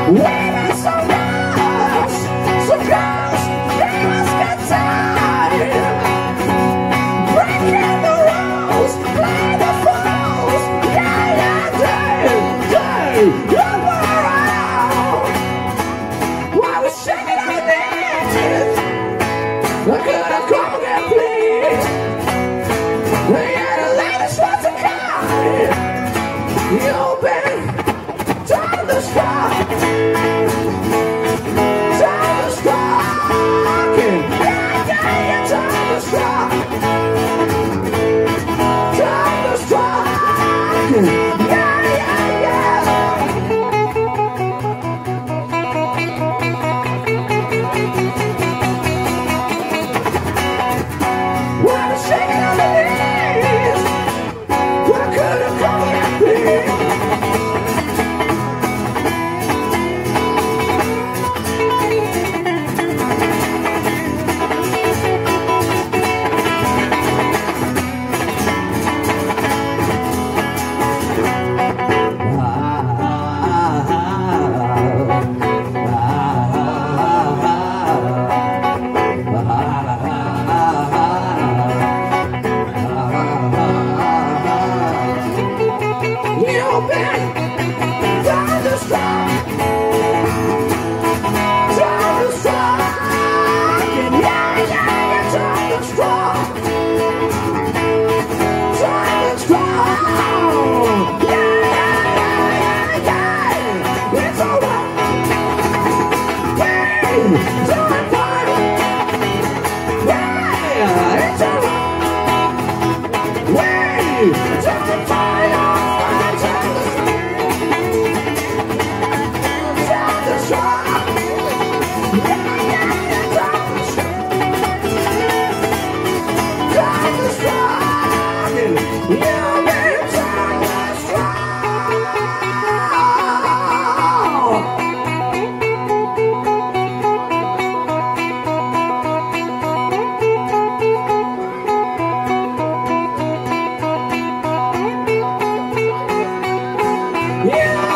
Waiting so much, so girls get tired. Breaking the rules, play the fools. Yeah, you're around. Why was shaking on the knees? I could have come again, please. Yeah, the latest ones are coming. You've been time to stop. Time to stop. Yeah, time to stop. Time to stop. Why was shaking on the knees? Why couldn't come and please? You've been time to stop. Time to stop. Yeah, time to stop. Time to stop. Yeah. It's over. Hey, time time. Yeah, it's over. Hey, time time. Yeah.